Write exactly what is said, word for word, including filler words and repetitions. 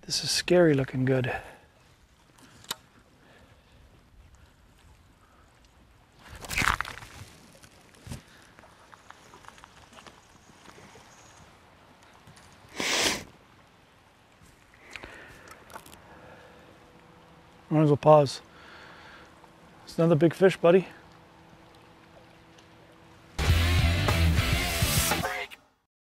This is scary looking good. Might as well pause. It's another big fish, buddy.